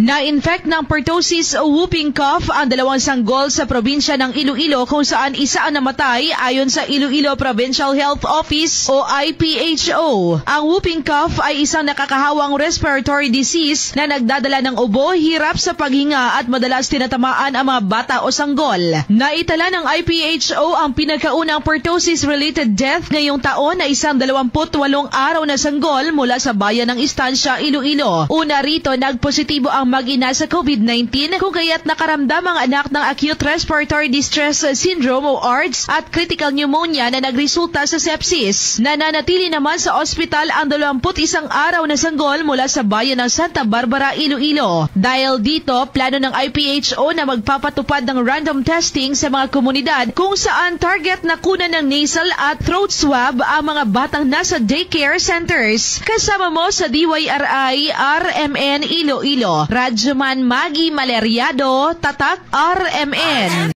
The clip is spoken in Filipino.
Na-infect ng pertussis o whooping cough ang 2 sanggol sa probinsya ng Iloilo kung saan isa ang namatay ayon sa Iloilo Provincial Health Office o IPHO. Ang whooping cough ay isang nakakahawang respiratory disease na nagdadala ng ubo, hirap sa paghinga at madalas tinatamaan ang mga bata o sanggol. Naitala ng IPHO ang pinakaunang pertussis-related death ngayong taon na isang 28 araw na sanggol mula sa bayan ng Estancia, Iloilo. Una rito, nagpositibo ang mag-ina sa COVID-19 kung kaya't nakaramdam ang anak ng acute respiratory distress syndrome o ARDS at critical pneumonia na nagresulta sa sepsis. Nananatili naman sa ospital ang 21 araw na sanggol mula sa bayan ng Santa Barbara, Iloilo. Dahil dito, plano ng IPHO na magpapatupad ng random testing sa mga komunidad kung saan target na kunan ng nasal at throat swab ang mga batang nasa daycare centers. Kasama mo sa DYRI RMN Iloilo, Radyoman Maggie Maleriado, Tatak RMN.